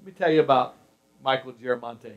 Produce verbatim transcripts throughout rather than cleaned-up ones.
me tell you about Michael Giramonte.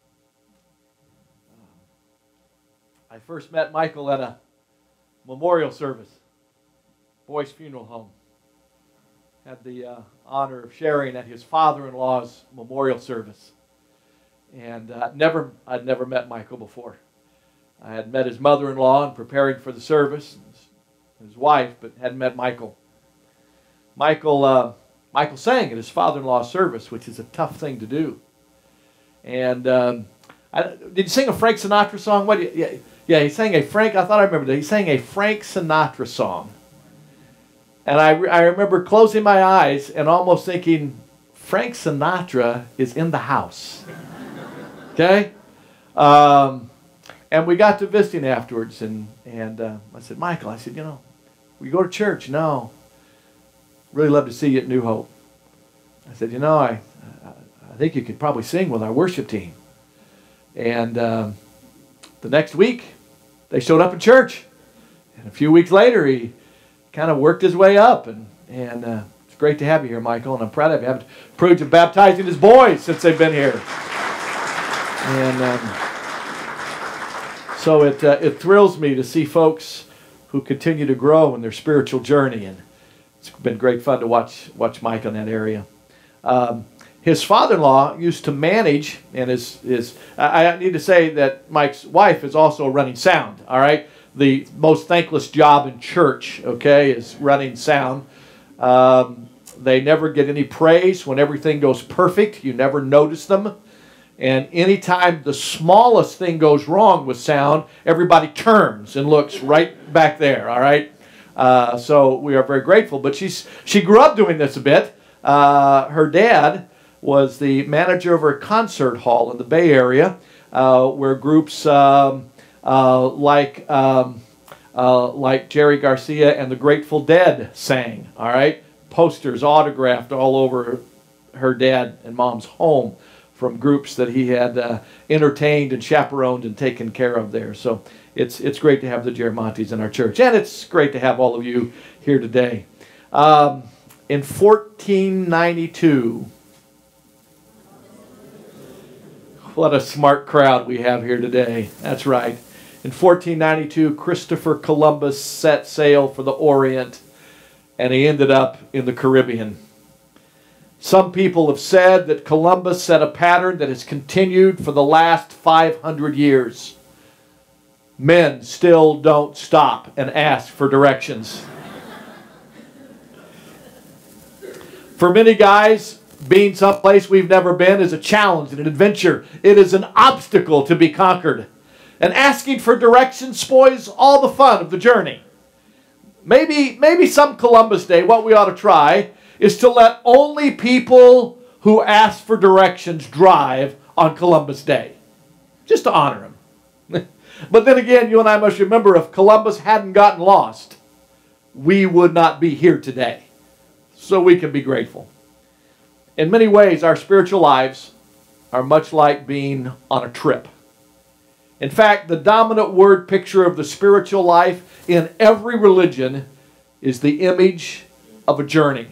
I first met Michael at a memorial service, Boyce Funeral Home. Had the uh, honor of sharing at his father-in-law's memorial service. And uh, never, I'd never met Michael before. I had met his mother-in-law and preparing for the service, his, his wife, but hadn't met Michael. Michael, uh, Michael sang at his father-in-law's service, which is a tough thing to do. And um, I, did you sing a Frank Sinatra song? What? Yeah, yeah, he sang a Frank. I thought I remembered that he sang a Frank Sinatra song. And I, I remember closing my eyes and almost thinking, Frank Sinatra is in the house. Okay? Um, and we got to visiting afterwards, and, and uh, I said, Michael, I said, you know, we go to church? No. Really love to see you at New Hope. I said, you know, I, I think you could probably sing with our worship team. And um, the next week, they showed up in church. And a few weeks later, he kind of worked his way up, and and uh, it's great to have you here, Michael, and I'm proud of you. I've approved of baptizing his boys since they've been here, and um, so it uh, it thrills me to see folks who continue to grow in their spiritual journey, and it's been great fun to watch watch Mike in that area. Um, his father-in-law used to manage, and his his I, I need to say that Mike's wife is also running sound. All right. The most thankless job in church, okay, is running sound. Um, they never get any praise when everything goes perfect. You never notice them. And anytime the smallest thing goes wrong with sound, everybody turns and looks right back there, all right? Uh, so we are very grateful. But she's she grew up doing this a bit. Uh, her dad was the manager of her concert hall in the Bay Area, uh, where groups... Um, Uh, like um, uh, like Jerry Garcia and the Grateful Dead sang, all right? Posters autographed all over her dad and mom's home from groups that he had uh, entertained and chaperoned and taken care of there. So it's, it's great to have the Giramontes in our church. And it's great to have all of you here today. Um, in fourteen ninety-two, what a smart crowd we have here today. That's right. In fourteen ninety-two, Christopher Columbus set sail for the Orient, and he ended up in the Caribbean. Some people have said that Columbus set a pattern that has continued for the last five hundred years. Men still don't stop and ask for directions. For many guys, being someplace we've never been is a challenge and an adventure. It is an obstacle to be conquered. And asking for directions spoils all the fun of the journey. Maybe, maybe some Columbus Day, what we ought to try is to let only people who ask for directions drive on Columbus Day. Just to honor them. But then again, you and I must remember, if Columbus hadn't gotten lost, we would not be here today. So we can be grateful. In many ways, our spiritual lives are much like being on a trip. In fact, the dominant word picture of the spiritual life in every religion is the image of a journey.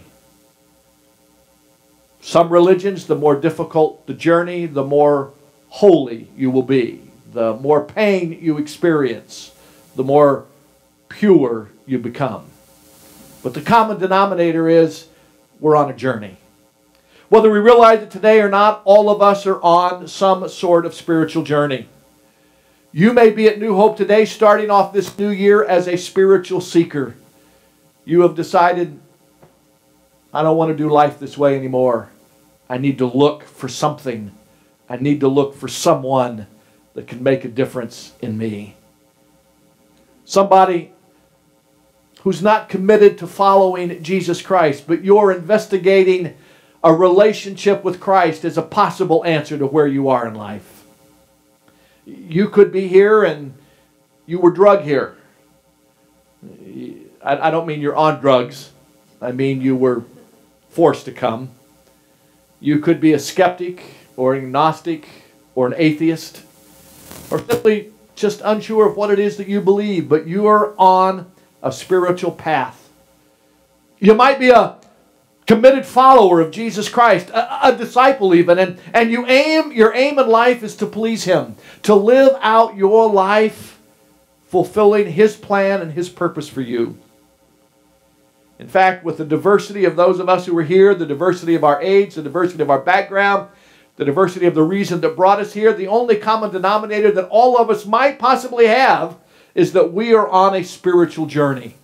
Some religions, the more difficult the journey, the more holy you will be. The more pain you experience, the more pure you become. But the common denominator is we're on a journey. Whether we realize it today or not, all of us are on some sort of spiritual journey. You may be at New Hope today, starting off this new year as a spiritual seeker. You have decided, I don't want to do life this way anymore. I need to look for something. I need to look for someone that can make a difference in me. Somebody who's not committed to following Jesus Christ, but you're investigating a relationship with Christ as a possible answer to where you are in life. You could be here and you were drug here. I, I don't mean you're on drugs. I mean you were forced to come. You could be a skeptic or an agnostic or an atheist, or simply just unsure of what it is that you believe, but you are on a spiritual path. You might be a committed follower of Jesus Christ, a, a disciple even, and, and you aim, your aim in life is to please Him, to live out your life fulfilling His plan and His purpose for you. In fact, with the diversity of those of us who are here, the diversity of our age, the diversity of our background, the diversity of the reason that brought us here, the only common denominator that all of us might possibly have is that we are on a spiritual journey.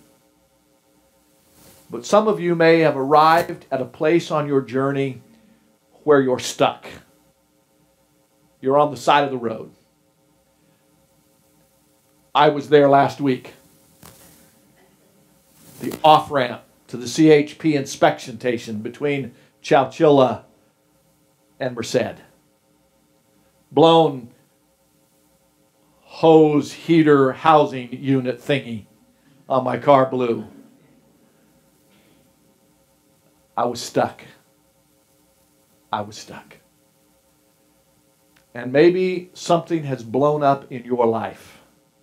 But some of you may have arrived at a place on your journey where you're stuck. You're on the side of the road. I was there last week. The off-ramp to the C H P inspection station between Chowchilla and Merced. Blown hose heater housing unit thingy on my car blew. I was stuck. I was stuck. And maybe something has blown up in your life.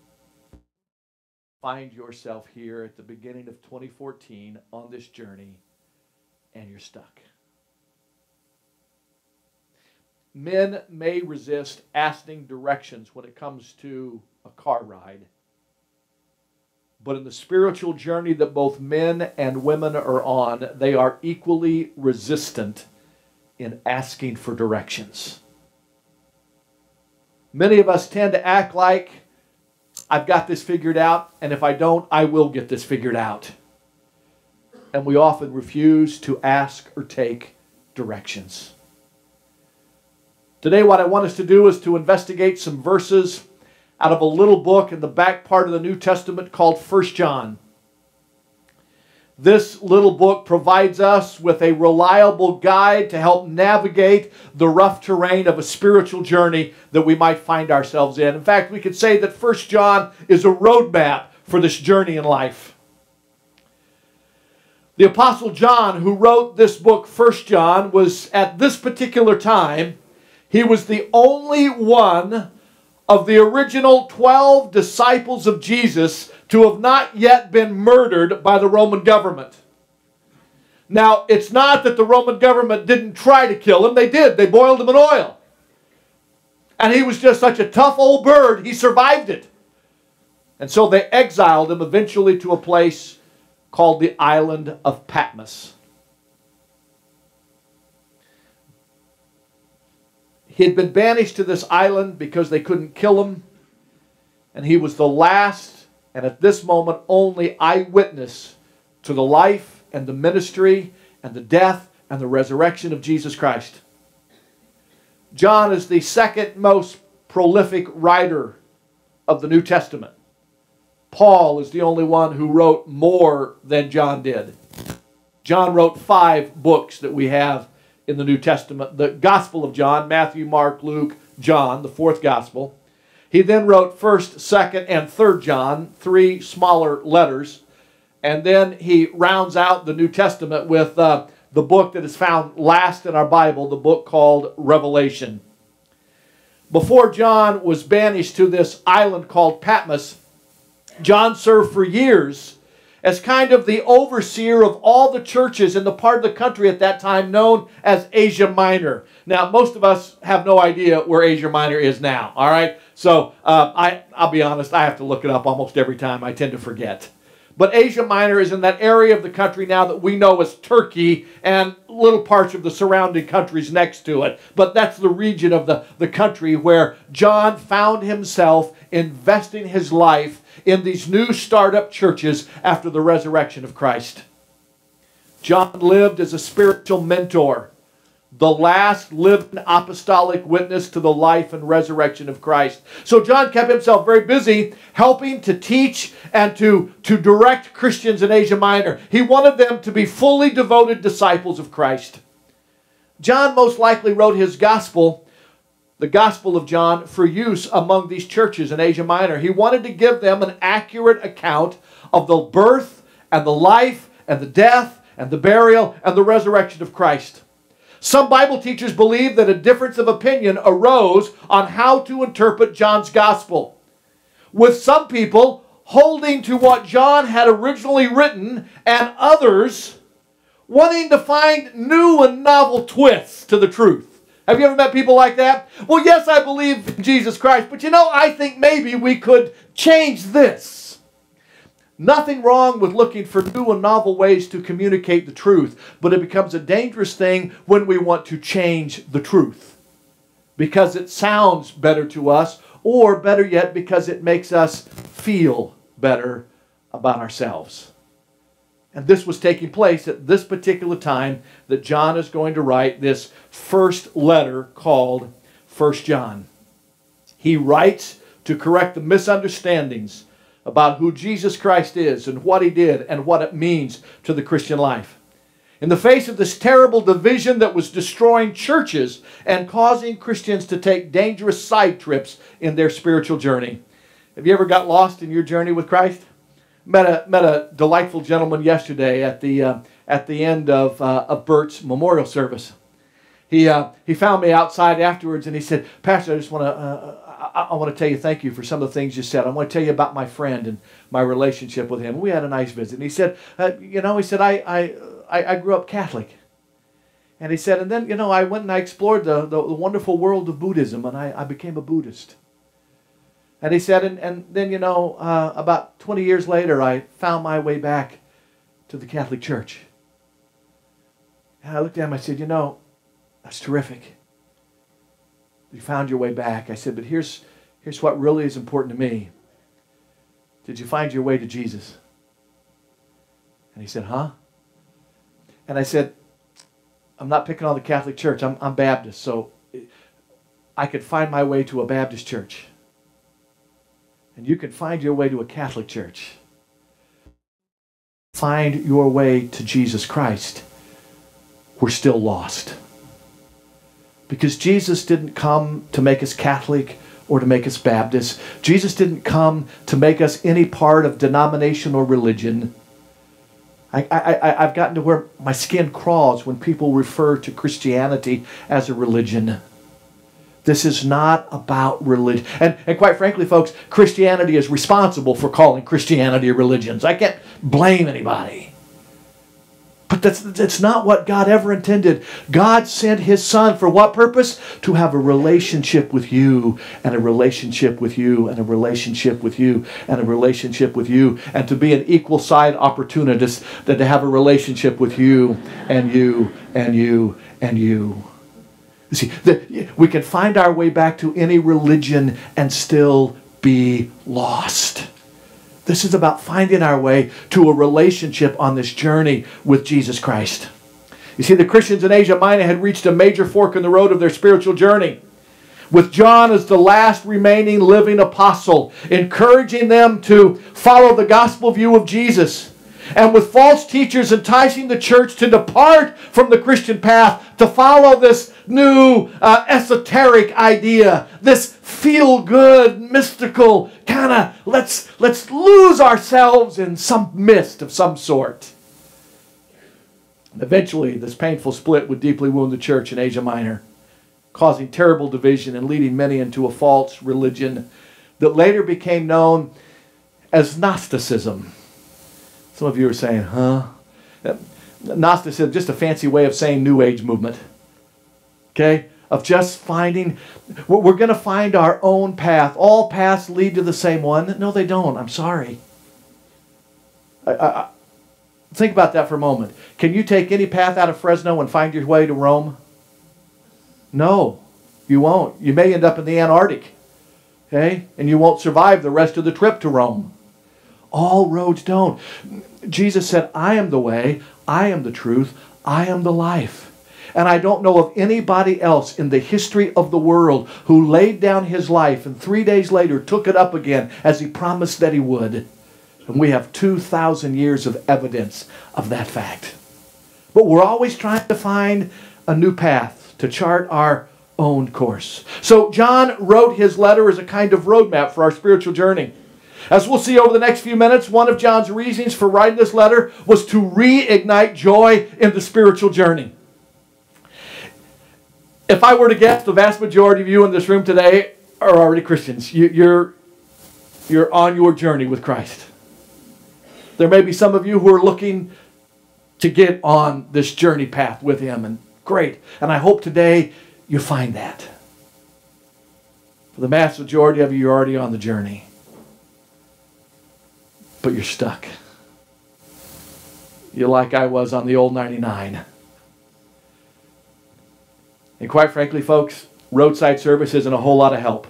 Find yourself here at the beginning of twenty fourteen on this journey, and you're stuck. Men may resist asking directions when it comes to a car ride. But in the spiritual journey that both men and women are on, they are equally resistant in asking for directions. Many of us tend to act like, I've got this figured out, and if I don't, I will get this figured out. And we often refuse to ask or take directions. Today, what I want us to do is to investigate some verses out of a little book in the back part of the New Testament called First John. This little book provides us with a reliable guide to help navigate the rough terrain of a spiritual journey that we might find ourselves in. In fact, we could say that First John is a roadmap for this journey in life. The Apostle John, who wrote this book, First John, was at this particular time, he was the only one of the original twelve disciples of Jesus to have not yet been murdered by the Roman government. Now, it's not that the Roman government didn't try to kill him. They did. They boiled him in oil. And he was just such a tough old bird, he survived it. And so they exiled him eventually to a place called the island of Patmos. He had been banished to this island because they couldn't kill him. And he was the last, and at this moment, only eyewitness to the life and the ministry and the death and the resurrection of Jesus Christ. John is the second most prolific writer of the New Testament. Paul is the only one who wrote more than John did. John wrote five books that we have in the New Testament. The Gospel of John, Matthew, Mark, Luke, John, the fourth Gospel. He then wrote first, second, and third John, three smaller letters. And then he rounds out the New Testament with uh, the book that is found last in our Bible, the book called Revelation. Before John was banished to this island called Patmos, John served for years as kind of the overseer of all the churches in the part of the country at that time known as Asia Minor. Now, most of us have no idea where Asia Minor is now, all right? So, uh, I, I'll be honest, I have to look it up almost every time. I tend to forget. But Asia Minor is in that area of the country now that we know as Turkey and little parts of the surrounding countries next to it. But that's the region of the, the country where John found himself investing his life in these new startup churches after the resurrection of Christ. John lived as a spiritual mentor, the last living apostolic witness to the life and resurrection of Christ. So John kept himself very busy helping to teach and to, to direct Christians in Asia Minor. He wanted them to be fully devoted disciples of Christ. John most likely wrote his gospel, the Gospel of John, for use among these churches in Asia Minor. He wanted to give them an accurate account of the birth and the life and the death and the burial and the resurrection of Christ. Some Bible teachers believe that a difference of opinion arose on how to interpret John's Gospel, with some people holding to what John had originally written and others wanting to find new and novel twists to the truth. Have you ever met people like that? Well, yes, I believe in Jesus Christ, but you know, I think maybe we could change this. Nothing wrong with looking for new and novel ways to communicate the truth, but it becomes a dangerous thing when we want to change the truth because it sounds better to us, or better yet, because it makes us feel better about ourselves. And this was taking place at this particular time that John is going to write this first letter called First John. He writes to correct the misunderstandings about who Jesus Christ is and what he did and what it means to the Christian life. In the face of this terrible division that was destroying churches and causing Christians to take dangerous side trips in their spiritual journey. Have you ever got lost in your journey with Christ? Met a, met a delightful gentleman yesterday at the, uh, at the end of, uh, of Bert's memorial service. He, uh, he found me outside afterwards and he said, Pastor, I just want to uh, I, I want to tell you thank you for some of the things you said. I want to tell you about my friend and my relationship with him. We had a nice visit. And he said, uh, you know, he said, I, I, I, I grew up Catholic. And he said, and then, you know, I went and I explored the, the, the wonderful world of Buddhism and I, I became a Buddhist. And he said, and, and then, you know, uh, about twenty years later, I found my way back to the Catholic Church. And I looked at him, I said, you know, that's terrific. You found your way back. I said, but here's, here's what really is important to me. Did you find your way to Jesus? And he said, huh? And I said, I'm not picking on the Catholic Church. I'm, I'm Baptist, so I could find my way to a Baptist church. And you can find your way to a Catholic church. Find your way to Jesus Christ. We're still lost. Because Jesus didn't come to make us Catholic or to make us Baptist. Jesus didn't come to make us any part of denomination or religion. I, I, I've gotten to where my skin crawls when people refer to Christianity as a religion. This is not about religion. And, and quite frankly, folks, Christianity is responsible for calling Christianity religions. I can't blame anybody. But that's, that's not what God ever intended. God sent His Son for what purpose? To have a relationship with you, and a relationship with you, and a relationship with you, and a relationship with you, and to be an equal side opportunist, that to have a relationship with you, and you, and you, and you. You see, the, we can find our way back to any religion and still be lost. This is about finding our way to a relationship on this journey with Jesus Christ. You see, the Christians in Asia Minor had reached a major fork in the road of their spiritual journey, with John as the last remaining living apostle, encouraging them to follow the gospel view of Jesus, and with false teachers enticing the church to depart from the Christian path, to follow this new uh, esoteric idea, this feel-good, mystical kind of let's, let's lose ourselves in some mist of some sort. And eventually, this painful split would deeply wound the church in Asia Minor, causing terrible division and leading many into a false religion that later became known as Gnosticism. Some of you are saying, huh? Gnosticism, just a fancy way of saying New Age movement. Okay? Of just finding, we're going to find our own path. All paths lead to the same one. No, they don't. I'm sorry. I, I, think about that for a moment. Can you take any path out of Fresno and find your way to Rome? No, you won't. You may end up in the Antarctic. Okay? And you won't survive the rest of the trip to Rome. All roads don't. Jesus said, I am the way, I am the truth, I am the life. And I don't know of anybody else in the history of the world who laid down his life and three days later took it up again as he promised that he would. And we have two thousand years of evidence of that fact. But we're always trying to find a new path to chart our own course. So John wrote his letter as a kind of roadmap for our spiritual journey. As we'll see over the next few minutes, one of John's reasons for writing this letter was to reignite joy in the spiritual journey. If I were to guess, the vast majority of you in this room today are already Christians. You, you're, you're on your journey with Christ. There may be some of you who are looking to get on this journey path with Him. And great. And I hope today you find that. For the vast majority of you, you're already on the journey. But you're stuck. You're like I was on the old ninety-nine. And quite frankly, folks, roadside service isn't a whole lot of help.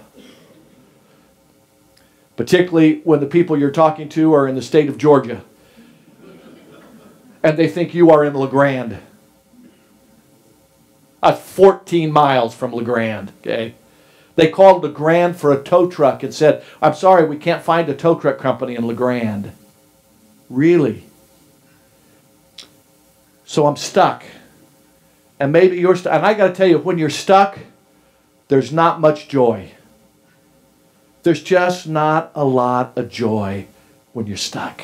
Particularly when the people you're talking to are in the state of Georgia. And they think you are in LeGrand. That's fourteen miles from LeGrand, okay? They called LeGrand for a tow truck and said, I'm sorry, we can't find a tow truck company in LeGrand. Really? So I'm stuck. And maybe you're stuck. And I got to tell you, when you're stuck, there's not much joy. There's just not a lot of joy when you're stuck.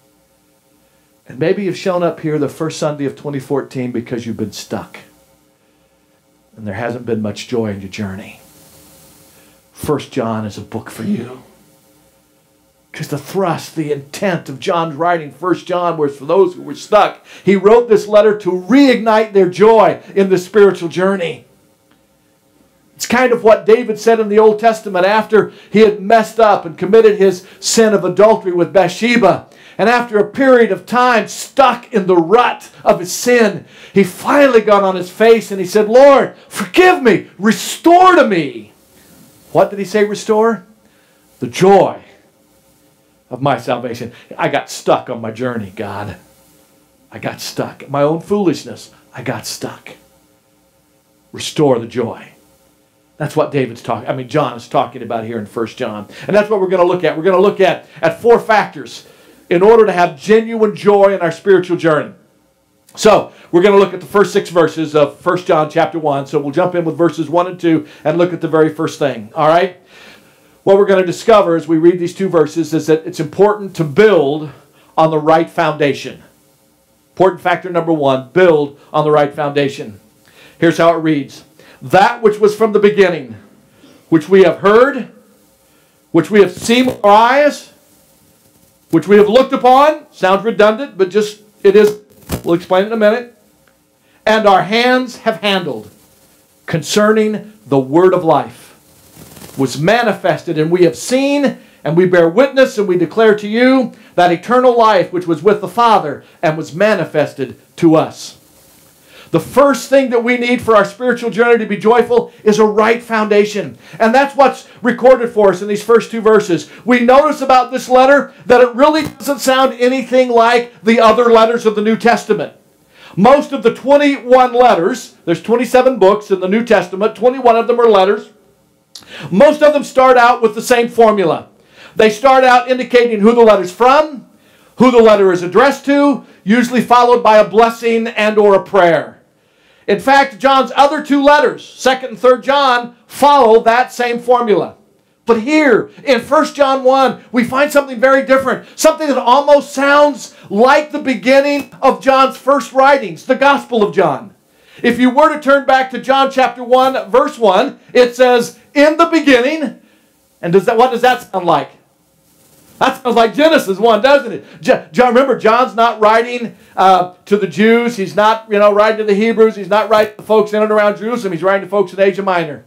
And maybe you've shown up here the first Sunday of twenty fourteen because you've been stuck. And there hasn't been much joy in your journey. First John is a book for you. Because the thrust, the intent of John's writing First John was for those who were stuck. He wrote this letter to reignite their joy in the spiritual journey. It's kind of what David said in the Old Testament after he had messed up and committed his sin of adultery with Bathsheba. And after a period of time stuck in the rut of his sin, he finally got on his face and he said, Lord, forgive me, restore to me. What did he say restore? The joy of my salvation. I got stuck on my journey, God. I got stuck. My own foolishness, I got stuck. Restore the joy. That's what David's talking, I mean, John is talking about here in First John. And that's what we're going to look at. We're going to look at, at four factors in order to have genuine joy in our spiritual journey. So, we're going to look at the first six verses of First John chapter one. So, we'll jump in with verses one and two and look at the very first thing. All right? What we're going to discover as we read these two verses is that it's important to build on the right foundation. Important factor number one, build on the right foundation. Here's how it reads. That which was from the beginning, which we have heard, which we have seen with our eyes, which we have looked upon, sounds redundant, but just it is, we'll explain it in a minute, and our hands have handled concerning the word of life, was manifested, and we have seen, and we bear witness, and we declare to you that eternal life which was with the Father and was manifested to us. The first thing that we need for our spiritual journey to be joyful is a right foundation. And that's what's recorded for us in these first two verses. We notice about this letter that it really doesn't sound anything like the other letters of the New Testament. Most of the twenty-one letters, there's twenty-seven books in the New Testament, twenty-one of them are letters. Most of them start out with the same formula. They start out indicating who the letter's from, who the letter is addressed to, usually followed by a blessing and or a prayer. In fact, John's other two letters, Second and Third John, follow that same formula. But here, in First John one, we find something very different. Something that almost sounds like the beginning of John's first writings, the Gospel of John. If you were to turn back to John chapter one, verse one, it says, in the beginning, and does that, what does that sound like? That sounds like Genesis one, doesn't it? John, remember, John's not writing uh, to the Jews. He's not, you know, writing to the Hebrews. He's not writing to folks in and around Jerusalem. He's writing to folks in Asia Minor.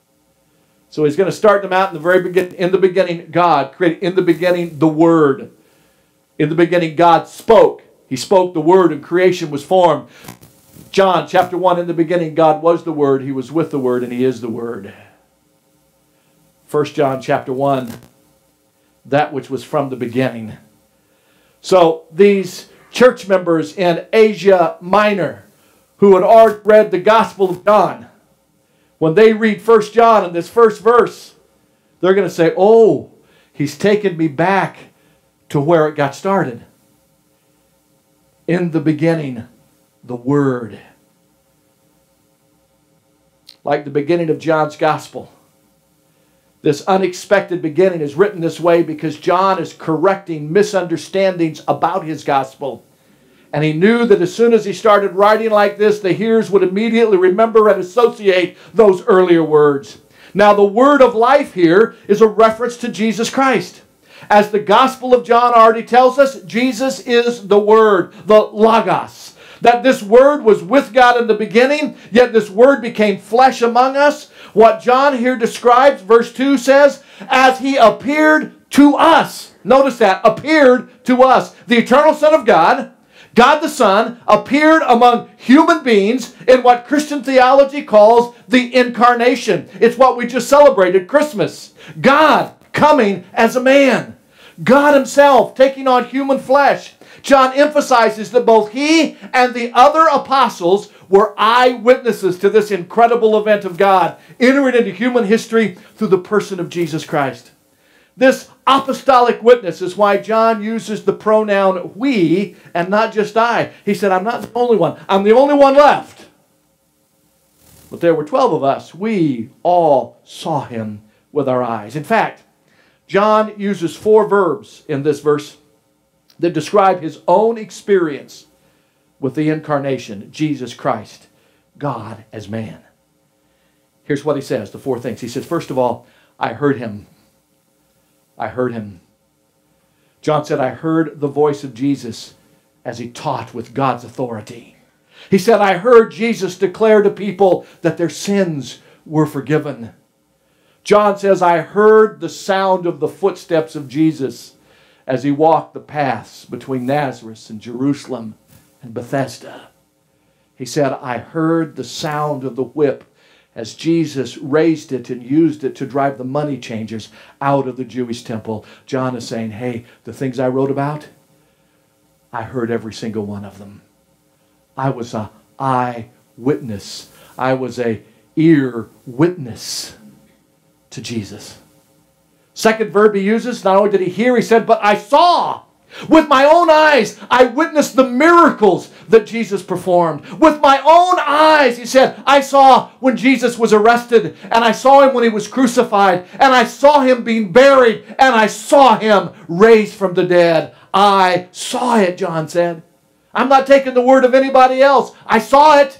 So he's going to start them out in the very beginning. In the beginning, God created. In the beginning, the Word. In the beginning, God spoke. He spoke the Word, and creation was formed. John chapter one, in the beginning, God was the Word. He was with the Word, and He is the Word. First John chapter one. That which was from the beginning. So these church members in Asia Minor who had already read the Gospel of John, when they read First John in this first verse, they're going to say, oh, he's taken me back to where it got started. In the beginning, the Word. Like the beginning of John's Gospel. This unexpected beginning is written this way because John is correcting misunderstandings about his gospel. And he knew that as soon as he started writing like this, the hearers would immediately remember and associate those earlier words. Now, the word of life here is a reference to Jesus Christ. As the Gospel of John already tells us, Jesus is the Word, the Logos. That this Word was with God in the beginning, yet this Word became flesh among us. What John here describes, verse two says, as He appeared to us. Notice that, appeared to us. The eternal Son of God, God the Son, appeared among human beings in what Christian theology calls the incarnation. It's what we just celebrated, Christmas. God coming as a man. God Himself taking on human flesh. John emphasizes that both he and the other apostles were eyewitnesses to this incredible event of God entering into human history through the person of Jesus Christ. This apostolic witness is why John uses the pronoun we and not just I. He said, I'm not the only one. I'm the only one left. But there were twelve of us. We all saw Him with our eyes. In fact, John uses four verbs in this verse that describe his own experience with the incarnation, Jesus Christ, God as man. Here's what he says, the four things. He says, first of all, I heard Him. I heard Him. John said, I heard the voice of Jesus as He taught with God's authority. He said, I heard Jesus declare to people that their sins were forgiven. John says, I heard the sound of the footsteps of Jesus as He walked the paths between Nazareth and Jerusalem and Bethesda. He said, I heard the sound of the whip as Jesus raised it and used it to drive the money changers out of the Jewish temple. John is saying, hey, the things I wrote about, I heard every single one of them. I was an eyewitness. I was a ear witness to Jesus. Second verb he uses, not only did he hear, he said, but I saw. With my own eyes, I witnessed the miracles that Jesus performed. With my own eyes, he said, I saw when Jesus was arrested, and I saw Him when He was crucified, and I saw Him being buried, and I saw Him raised from the dead. I saw it, John said. I'm not taking the word of anybody else. I saw it.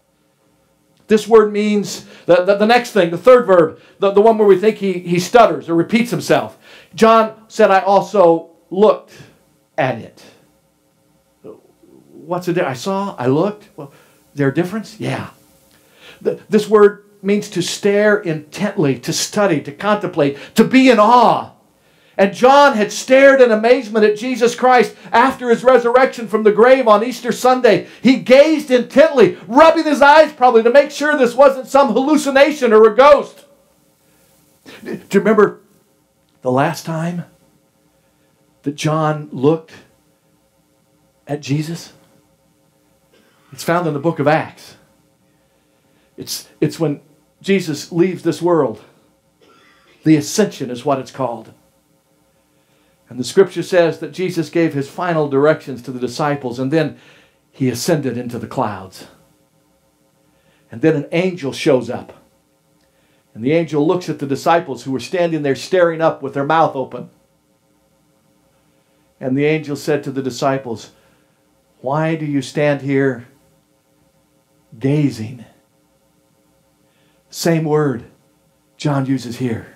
This word means, the, the, the next thing, the third verb, the, the one where we think he, he stutters or repeats himself. John said, I also looked at it. What's the difference? I saw, I looked. Well, is there a difference? Yeah. The, this word means to stare intently, to study, to contemplate, to be in awe. And John had stared in amazement at Jesus Christ after His resurrection from the grave on Easter Sunday. He gazed intently, rubbing his eyes probably to make sure this wasn't some hallucination or a ghost. Do you remember the last time that John looked at Jesus? It's found in the book of Acts. It's, it's when Jesus leaves this world. The ascension is what it's called. And the scripture says that Jesus gave His final directions to the disciples, and then He ascended into the clouds. And then an angel shows up. And the angel looks at the disciples who were standing there staring up with their mouth open. And the angel said to the disciples, why do you stand here gazing? Same word John uses here.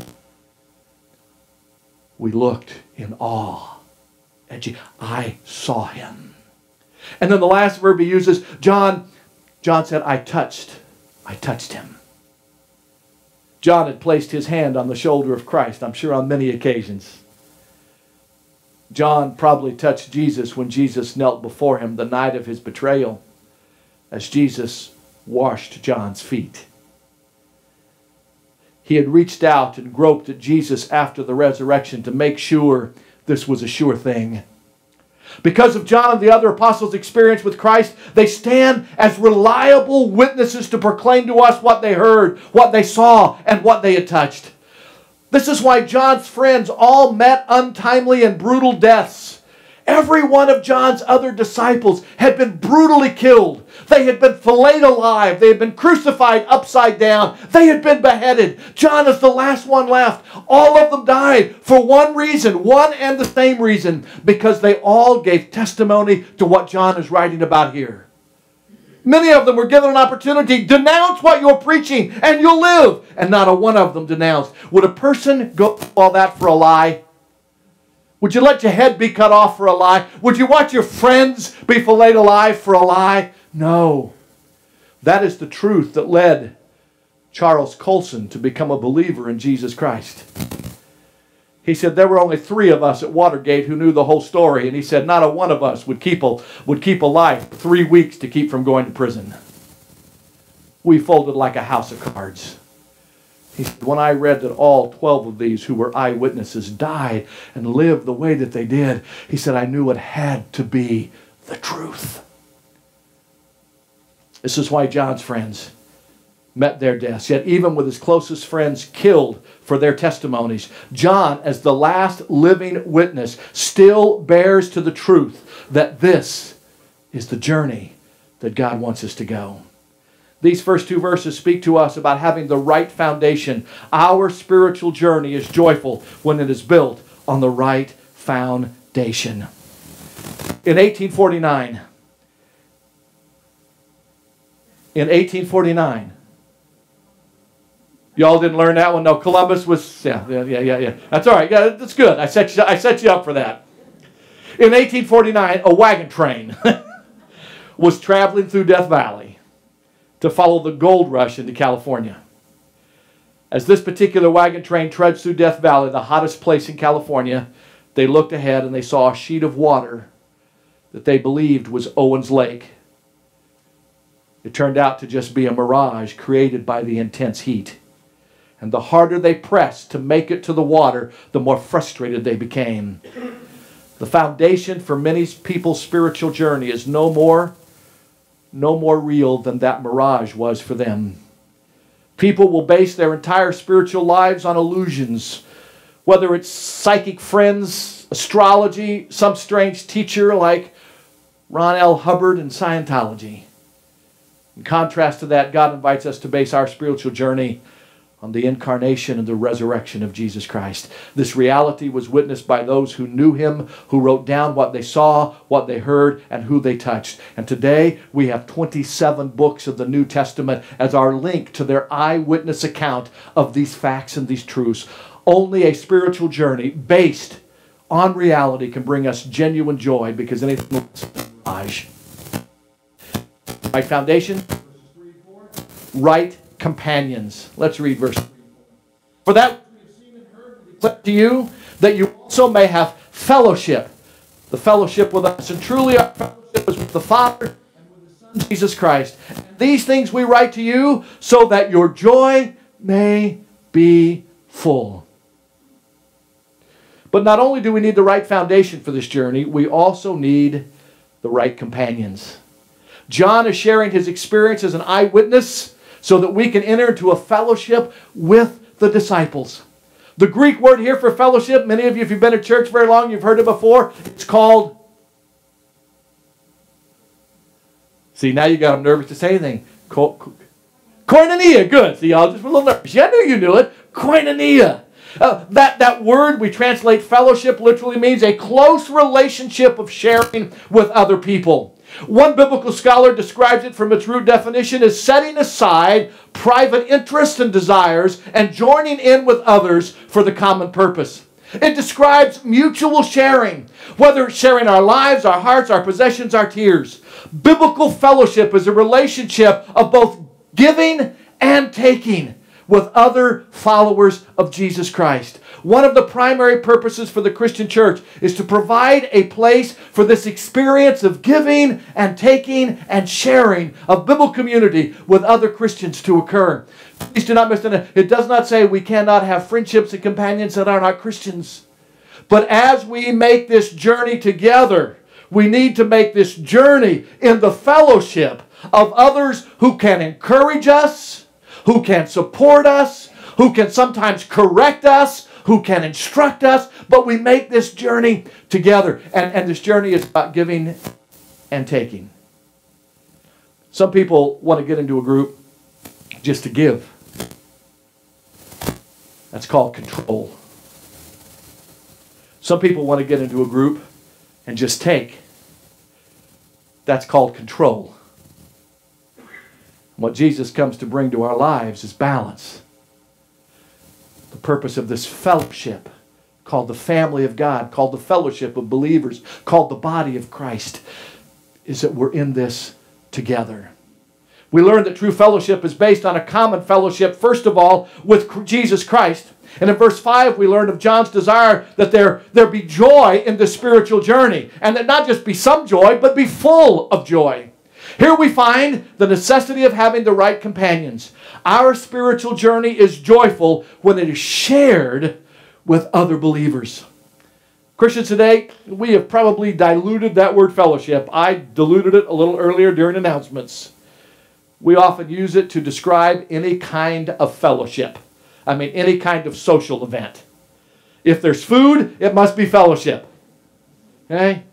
We looked in awe at Jesus. I saw Him. And then the last verb he uses, John, John said, I touched, I touched Him. John had placed his hand on the shoulder of Christ, I'm sure on many occasions. John probably touched Jesus when Jesus knelt before him the night of His betrayal, as Jesus washed John's feet. He had reached out and groped at Jesus after the resurrection to make sure this was a sure thing. Because of John and the other apostles' experience with Christ, they stand as reliable witnesses to proclaim to us what they heard, what they saw, and what they had touched. This is why John's friends all met untimely and brutal deaths. Every one of John's other disciples had been brutally killed. They had been filleted alive. They had been crucified upside down. They had been beheaded. John is the last one left. All of them died for one reason, one and the same reason, because they all gave testimony to what John is writing about here. Many of them were given an opportunity, denounce what you're preaching and you'll live. And not a one of them denounced. Would a person go through all that for a lie? Would you let your head be cut off for a lie? Would you watch your friends be filleted alive for a lie? No. That is the truth that led Charles Colson to become a believer in Jesus Christ. He said there were only three of us at Watergate who knew the whole story, and he said not a one of us would keep a, would keep a life three weeks to keep from going to prison. We folded like a house of cards. He said, when I read that all twelve of these who were eyewitnesses died and lived the way that they did, he said, I knew it had to be the truth. This is why John's friends met their deaths. Yet even with his closest friends killed for their testimonies, John, as the last living witness, still bears to the truth that this is the journey that God wants us to go. These first two verses speak to us about having the right foundation. Our spiritual journey is joyful when it is built on the right foundation. In eighteen forty-nine, in eighteen forty-nine, y'all didn't learn that one? No, Columbus was, yeah, yeah, yeah, yeah. That's all right. Yeah, that's good. I set you, I set you up for that. In eighteen forty-nine, a wagon train was traveling through Death Valley to follow the gold rush into California. As this particular wagon train trudged through Death Valley, the hottest place in California, they looked ahead and they saw a sheet of water that they believed was Owens Lake. It turned out to just be a mirage created by the intense heat. And the harder they pressed to make it to the water, the more frustrated they became. The foundation for many people's spiritual journey is no more no more real than that mirage was for them. People will base their entire spiritual lives on illusions, whether it's psychic friends, astrology, some strange teacher like Ron L. Hubbard and Scientology. In contrast to that, God invites us to base our spiritual journey on the incarnation and the resurrection of Jesus Christ. This reality was witnessed by those who knew Him, who wrote down what they saw, what they heard, and who they touched. And today we have twenty-seven books of the New Testament as our link to their eyewitness account of these facts and these truths. Only a spiritual journey based on reality can bring us genuine joy, because anything else is a mirage. Right foundation, right companions. Let's read verse three. For that we have seen and heard we declare to you, that you also may have fellowship. The fellowship with us. And truly our fellowship is with the Father and with His Son Jesus Christ. And these things we write to you so that your joy may be full. But not only do we need the right foundation for this journey, we also need the right companions. John is sharing his experience as an eyewitness so that we can enter into a fellowship with the disciples. The Greek word here for fellowship, many of you, if you've been to church very long, you've heard it before. It's called, see, now you got them nervous to say anything. Ko- Koinonia, good. See, y'all just a little nervous. Yeah, I knew you knew it. Koinonia. Uh, that, that word we translate fellowship literally means a close relationship of sharing with other people. One biblical scholar describes it from its root definition as setting aside private interests and desires and joining in with others for the common purpose. It describes mutual sharing, whether sharing our lives, our hearts, our possessions, our tears. Biblical fellowship is a relationship of both giving and taking with other followers of Jesus Christ. One of the primary purposes for the Christian church is to provide a place for this experience of giving and taking and sharing of biblical community with other Christians to occur. Please do not misunderstand. It does not say we cannot have friendships and companions that are not Christians. But as we make this journey together, we need to make this journey in the fellowship of others who can encourage us, who can support us, who can sometimes correct us, who can instruct us, but we make this journey together. And, and this journey is about giving and taking. Some people want to get into a group just to give. That's called control. Some people want to get into a group and just take. That's called control. What Jesus comes to bring to our lives is balance. The purpose of this fellowship called the family of God, called the fellowship of believers, called the body of Christ, is that we're in this together. We learn that true fellowship is based on a common fellowship, first of all, with Jesus Christ. And in verse five, we learn of John's desire that there, there be joy in the spiritual journey. And that not just be some joy, but be full of joy. Here we find the necessity of having the right companions. Our spiritual journey is joyful when it is shared with other believers. Christians today, we have probably diluted that word fellowship. I diluted it a little earlier during announcements. We often use it to describe any kind of fellowship. I mean, any kind of social event. If there's food, it must be fellowship. Okay?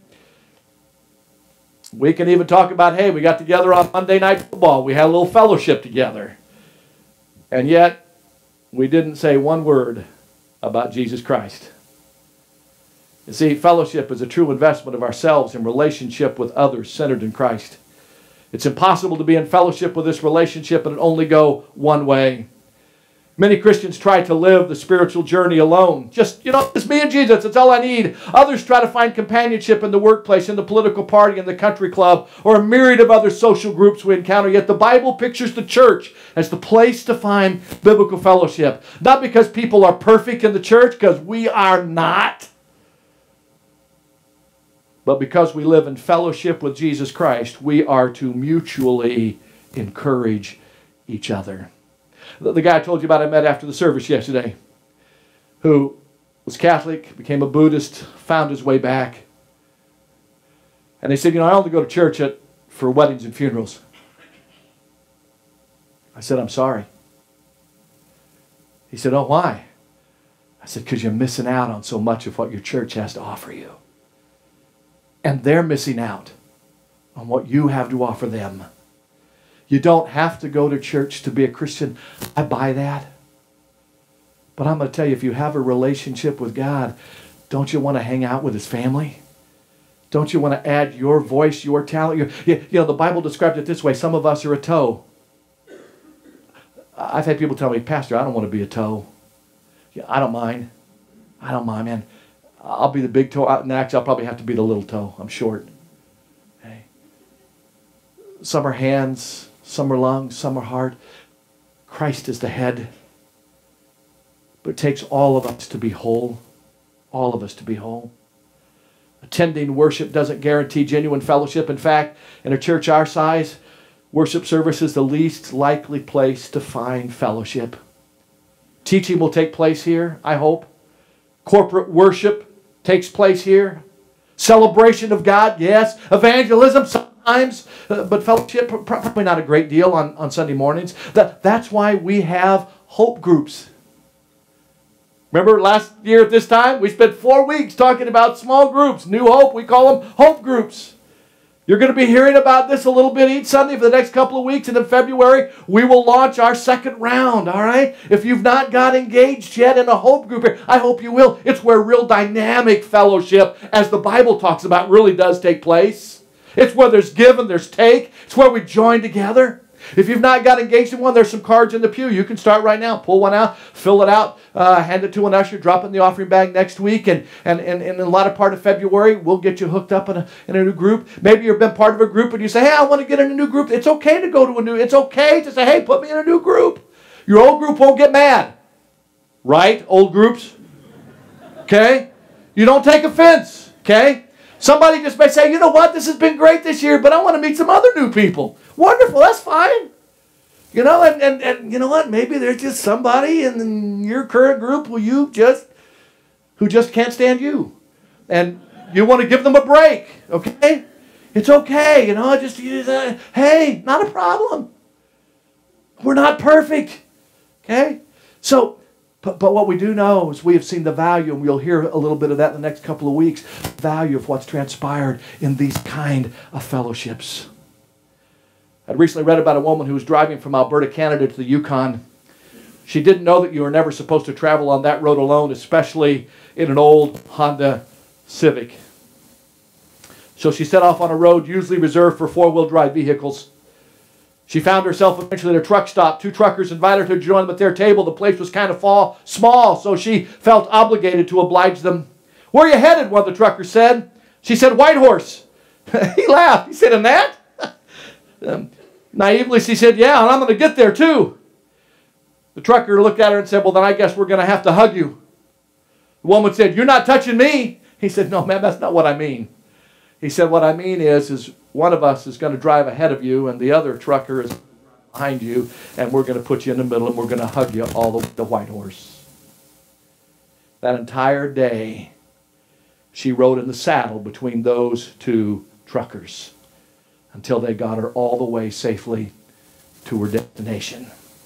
We can even talk about, hey, we got together on Monday Night Football. We had a little fellowship together. And yet, we didn't say one word about Jesus Christ. You see, fellowship is a true investment of ourselves in relationship with others centered in Christ. It's impossible to be in fellowship with this relationship and only go one way. Many Christians try to live the spiritual journey alone. Just, you know, it's me and Jesus. It's all I need. Others try to find companionship in the workplace, in the political party, in the country club, or a myriad of other social groups we encounter. Yet the Bible pictures the church as the place to find biblical fellowship. Not because people are perfect in the church, because we are not. But because we live in fellowship with Jesus Christ, we are to mutually encourage each other. The, the guy I told you about I met after the service yesterday, who was Catholic, became a Buddhist, found his way back. And they said, you know, I only go to church at, for weddings and funerals. I said, I'm sorry. He said, oh, why? I said, because you're missing out on so much of what your church has to offer you. And they're missing out on what you have to offer them. You don't have to go to church to be a Christian. I buy that. But I'm going to tell you, if you have a relationship with God, don't you want to hang out with His family? Don't you want to add your voice, your talent? Your, you, you know, the Bible describes it this way. Some of us are a toe. I've had people tell me, Pastor, I don't want to be a toe. Yeah, I don't mind. I don't mind, man. I'll be the big toe. Next, I'll probably have to be the little toe. I'm short. Okay. Some are hands, some are lungs, some are heart. Christ is the head. But it takes all of us to be whole. All of us to be whole. Attending worship doesn't guarantee genuine fellowship. In fact, in a church our size, worship service is the least likely place to find fellowship. Teaching will take place here, I hope. Corporate worship takes place here. Celebration of God, yes. Evangelism sometimes, uh, but fellowship probably not a great deal on, on Sunday mornings. That, that's why we have hope groups. Remember last year at this time, we spent four weeks talking about small groups. New Hope, we call them hope groups. You're going to be hearing about this a little bit each Sunday for the next couple of weeks. And in February, we will launch our second round, all right? If you've not got engaged yet in a hope group here, I hope you will. It's where real dynamic fellowship, as the Bible talks about, really does take place. It's where there's give and there's take. It's where we join together. If you've not got engaged in one, there's some cards in the pew. You can start right now. Pull one out, fill it out, uh, hand it to an usher, drop it in the offering bag next week. And, and, and, and in a lot of part of February, we'll get you hooked up in a, in a new group. Maybe you've been part of a group and you say, hey, I want to get in a new group. It's okay to go to a new, it's okay to say, hey, put me in a new group. Your old group won't get mad. Right? Old groups? Okay? You don't take offense. Okay? Somebody just may say, you know what, this has been great this year, but I want to meet some other new people. Wonderful, that's fine. You know, and, and, and you know what, maybe there's just somebody in your current group who you just, who just can't stand you. And you want to give them a break, okay? It's okay, you know, just, uh, hey, not a problem. We're not perfect, okay? So, But, but what we do know is we have seen the value, and we'll hear a little bit of that in the next couple of weeks, value of what's transpired in these kind of fellowships. I'd recently read about a woman who was driving from Alberta, Canada to the Yukon. She didn't know that you were never supposed to travel on that road alone, especially in an old Honda Civic. So she set off on a road usually reserved for four-wheel drive vehicles. She found herself eventually at a truck stop. Two truckers invited her to join them at their table. The place was kind of fall, small, so she felt obligated to oblige them. "Where are you headed?" one of the truckers said. She said, "Whitehorse." He laughed. He said, "And that?" um, naively, she said, "Yeah, and I'm going to get there too." The trucker looked at her and said, "Well, then I guess we're going to have to hug you." The woman said, "You're not touching me." He said, "No, ma'am, that's not what I mean." He said, "What I mean is, is one of us is going to drive ahead of you and the other trucker is behind you, and we're going to put you in the middle and we're going to hug you all the way to Whitehorse." That entire day, she rode in the saddle between those two truckers until they got her all the way safely to her destination.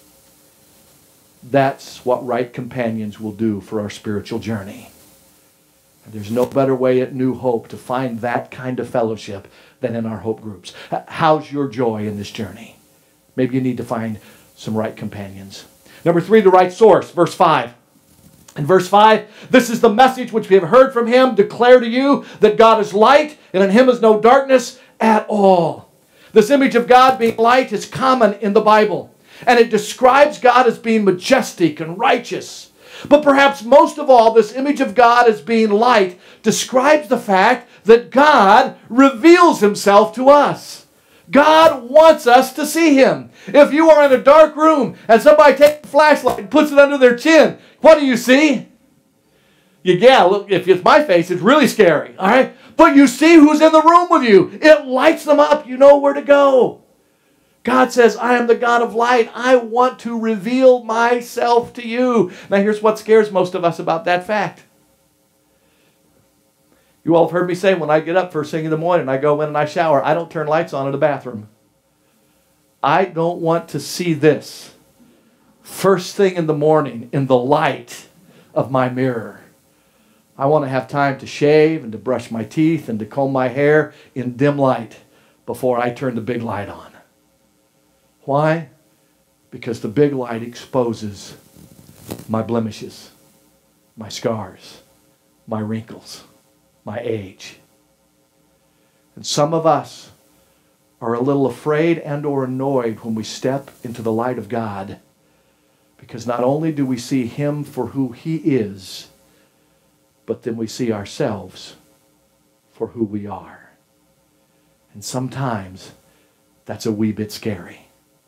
That's what right companions will do for our spiritual journey. And there's no better way at New Hope to find that kind of fellowship than in our hope groups. How's your joy in this journey? Maybe you need to find some right companions. Number three, the right source. Verse five. In verse five, "This is the message which we have heard from him, declare to you that God is light, and in him is no darkness at all." This image of God being light is common in the Bible, and it describes God as being majestic and righteous. But perhaps most of all, this image of God as being light describes the fact that God reveals himself to us. God wants us to see him. If you are in a dark room and somebody takes a flashlight and puts it under their chin, what do you see? You, yeah, look, if it's my face, it's really scary, all right? But you see who's in the room with you. It lights them up. You know where to go. God says, "I am the God of light. I want to reveal myself to you." Now here's what scares most of us about that fact. You all have heard me say, when I get up first thing in the morning, I go in and I shower, I don't turn lights on in the bathroom. I don't want to see this first thing in the morning in the light of my mirror. I want to have time to shave and to brush my teeth and to comb my hair in dim light before I turn the big light on. Why? Because the big light exposes my blemishes, my scars, my wrinkles, my age. And some of us are a little afraid and or annoyed when we step into the light of God, because not only do we see him for who he is, but then we see ourselves for who we are. And sometimes that's a wee bit scary.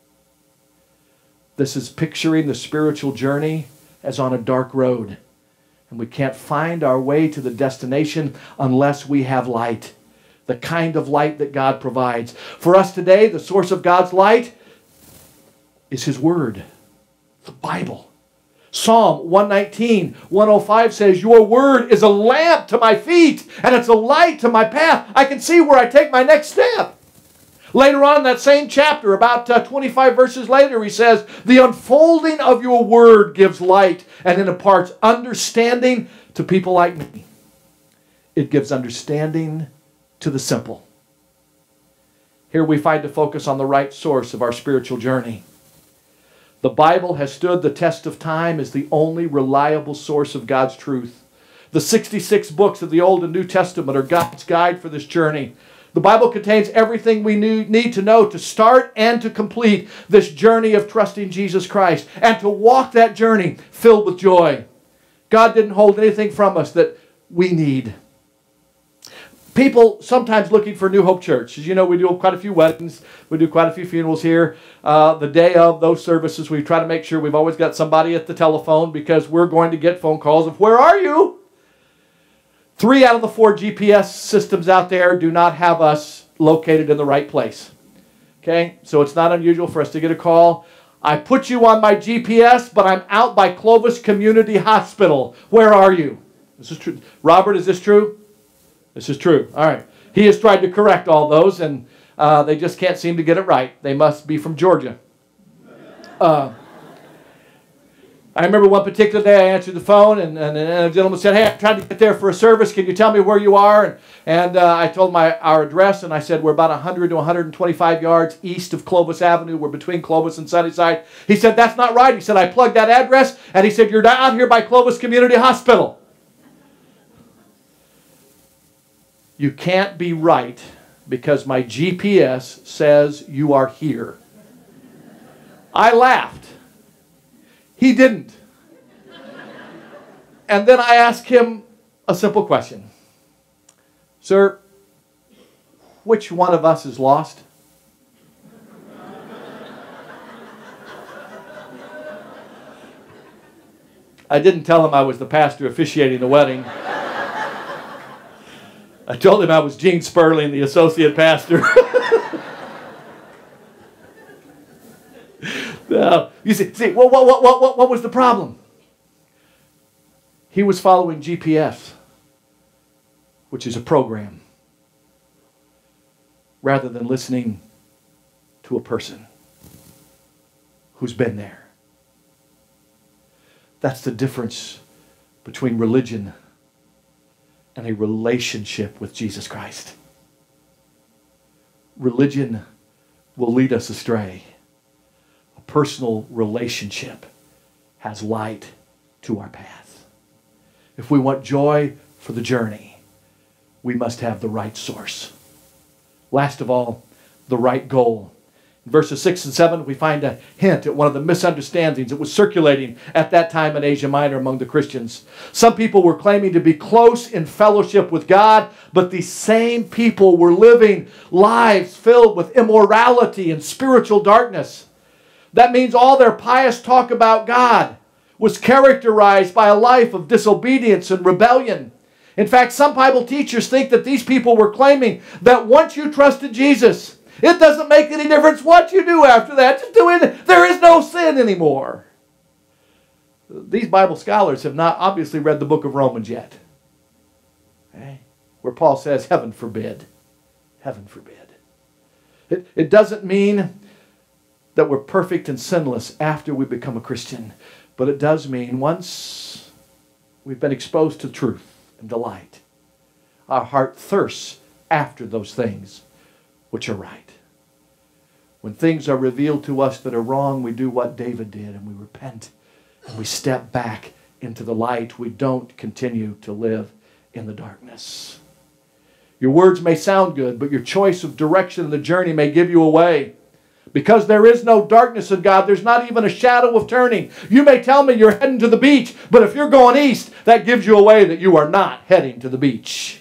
This is picturing the spiritual journey as on a dark road. And we can't find our way to the destination unless we have light. The kind of light that God provides. For us today, the source of God's light is his word. The Bible. Psalm one nineteen, one oh five says, "Your word is a lamp to my feet, and it's a light to my path. I can see where I take my next step." Later on in that same chapter, about uh, twenty-five verses later, he says, "The unfolding of your word gives light, and it imparts understanding to people like me." It gives understanding to the simple. Here we find the focus on the right source of our spiritual journey. The Bible has stood the test of time as the only reliable source of God's truth. The sixty-six books of the Old and New Testament are God's guide for this journey. The Bible contains everything we need to know to start and to complete this journey of trusting Jesus Christ and to walk that journey filled with joy. God didn't hold anything from us that we need. People sometimes looking for New Hope Church. As you know, we do quite a few weddings. We do quite a few funerals here. Uh, the day of those services, we try to make sure we've always got somebody at the telephone, because we're going to get phone calls of, "Where are you?" Three out of the four G P S systems out there do not have us located in the right place. Okay? So it's not unusual for us to get a call. "I put you on my G P S, but I'm out by Clovis Community Hospital. Where are you?" This is true. Robert, is this true? This is true. All right. He has tried to correct all those, and uh, they just can't seem to get it right. They must be from Georgia. Uh, I remember one particular day I answered the phone, and, and, and a gentleman said, "Hey, I'm trying to get there for a service. Can you tell me where you are?" And, and uh, I told him my, our address, and I said, "We're about one hundred to one hundred twenty-five yards east of Clovis Avenue. We're between Clovis and Sunnyside." He said, "That's not right." He said, "I plugged that address," and he said, "You're out here by Clovis Community Hospital." You can't be right because my G P S says you are here. I laughed. He didn't. And then I asked him a simple question. Sir, which one of us is lost? I didn't tell him I was the pastor officiating the wedding. I told him I was Gene Sperling, the associate pastor. No, you see, see what, what, what, what, what was the problem? He was following G P S, which is a program, rather than listening to a person who's been there. That's the difference between religion and a relationship with Jesus Christ. Religion will lead us astray. A personal relationship has light to our path. If we want joy for the journey, we must have the right source. Last of all, the right goal. In verses six and seven, we find a hint at one of the misunderstandings that was circulating at that time in Asia Minor among the Christians. Some people were claiming to be close in fellowship with God, but these same people were living lives filled with immorality and spiritual darkness. That means all their pious talk about God was characterized by a life of disobedience and rebellion. In fact, some Bible teachers think that these people were claiming that once you trusted Jesus, it doesn't make any difference what you do after that. Just do it. There is no sin anymore. These Bible scholars have not obviously read the book of Romans yet. Okay? Where Paul says, heaven forbid. Heaven forbid. It, it doesn't mean that we're perfect and sinless after we become a Christian. But it does mean once we've been exposed to truth and delight, our heart thirsts after those things which are right. When things are revealed to us that are wrong, we do what David did and we repent and we step back into the light. We don't continue to live in the darkness. Your words may sound good, but your choice of direction in the journey may give you away. Because there is no darkness in God, there's not even a shadow of turning. You may tell me you're heading to the beach, but if you're going east, that gives you away that you are not heading to the beach.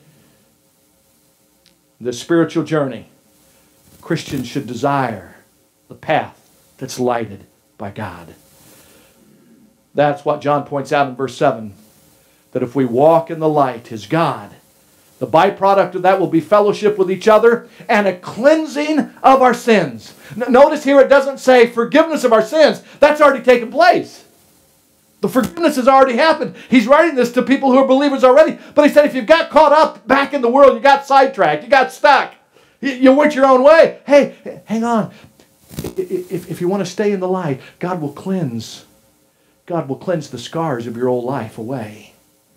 The spiritual journey, Christians should desire the path that's lighted by God. That's what John points out in verse seven, that if we walk in the light as God, the byproduct of that will be fellowship with each other and a cleansing of our sins. N- notice here it doesn't say forgiveness of our sins. That's already taken place. The forgiveness has already happened. He's writing this to people who are believers already. But he said if you've got caught up back in the world, you got sidetracked, you got stuck, you, you went your own way. Hey, hang on. If, if you want to stay in the light, God will cleanse. God will cleanse the scars of your old life away.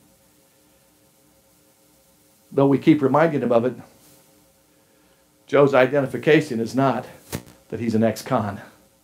Though we keep reminding him of it, Joe's identification is not that he's an ex-con.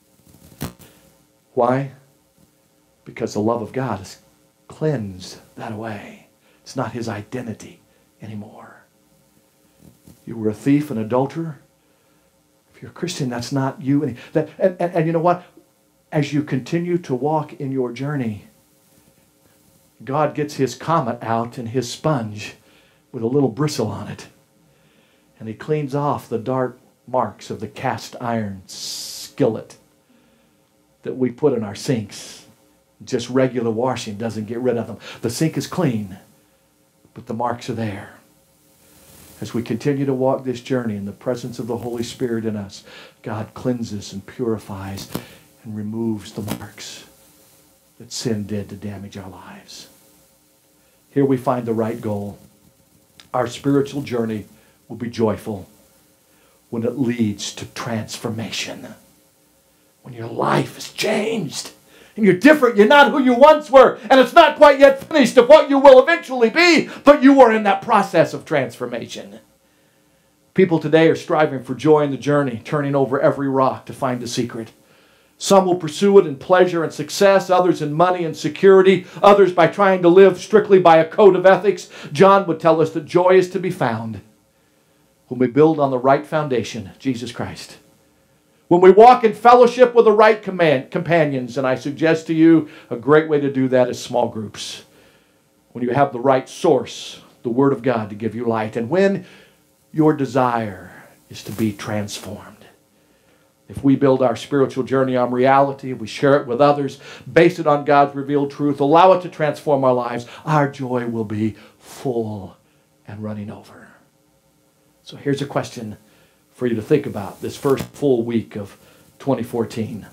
Why? Because the love of God has cleansed that away. It's not his identity anymore. You were a thief, an adulterer. If you're a Christian, that's not you. And, that, and, and, and you know what? As you continue to walk in your journey, God gets his comet out and his sponge with a little bristle on it. And he cleans off the dark marks of the cast iron skillet that we put in our sinks. Just regular washing doesn't get rid of them. The sink is clean, but the marks are there. As we continue to walk this journey in the presence of the Holy Spirit in us, God cleanses and purifies and removes the marks that sin did to damage our lives. Here we find the right goal. Our spiritual journey will be joyful when it leads to transformation. When your life is changed and you're different, you're not who you once were, and it's not quite yet finished of what you will eventually be, but you are in that process of transformation. People today are striving for joy in the journey, turning over every rock to find the secret. Some will pursue it in pleasure and success, others in money and security, others by trying to live strictly by a code of ethics. John would tell us that joy is to be found when we build on the right foundation, Jesus Christ. When we walk in fellowship with the right command, companions, and I suggest to you a great way to do that is small groups. When you have the right source, the Word of God, to give you light. And when your desire is to be transformed. If we build our spiritual journey on reality, we share it with others, base it on God's revealed truth, allow it to transform our lives, our joy will be full and running over. So here's a question for you to think about this first full week of twenty fourteen.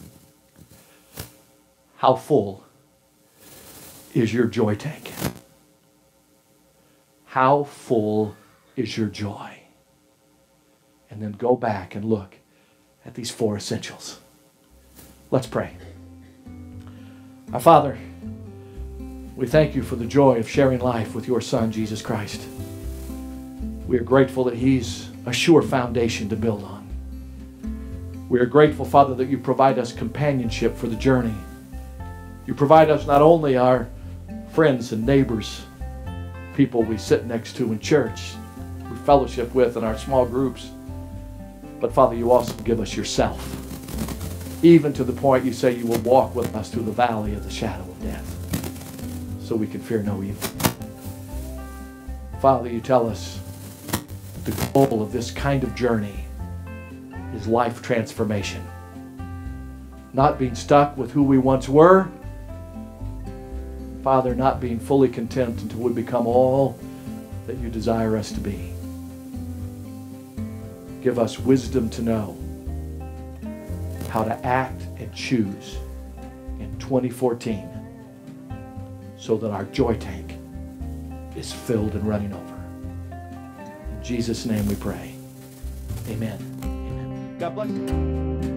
How full is your joy tank? How full is your joy? And then go back and look at these four essentials. Let's pray. Our Father, we thank you for the joy of sharing life with your Son, Jesus Christ. We are grateful that He's a sure foundation to build on. We are grateful, Father, that you provide us companionship for the journey. You provide us not only our friends and neighbors, people we sit next to in church, we fellowship with in our small groups, but Father, you also give us yourself. Even to the point you say you will walk with us through the valley of the shadow of death, so we can fear no evil. Father, you tell us the goal of this kind of journey is life transformation. Not being stuck with who we once were. Father, not being fully content until we become all that you desire us to be. Give us wisdom to know how to act and choose in twenty fourteen so that our joy tank is filled and running over. In Jesus' name we pray. Amen. Amen. God bless you.